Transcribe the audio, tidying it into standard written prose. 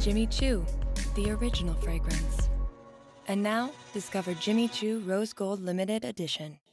Jimmy Choo, the original fragrance. And now, discover Jimmy Choo Rose Gold Limited Edition.